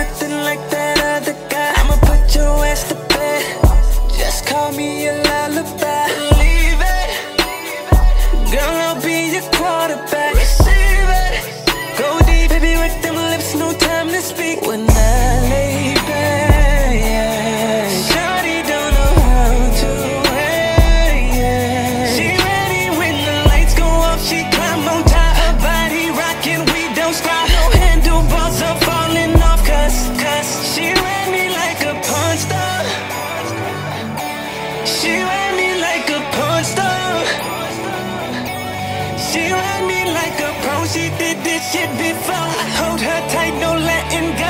nothing like that other guy. I'ma put your ass to bed. Just call me a lullaby. Believe it, girl, I'll be your quarterback. Receive it, go deep, baby, with them lips, no time to speak. When I lay back, yeah, shawty don't know how to wait, yeah. She ready when the lights go off, she climb on top. Her body rocking, we don't stop. No handlebars are falling off, cause she read me like a porn star. She read me like a porn star. She read me like a pro, she did this shit before. Hold her tight, no letting go.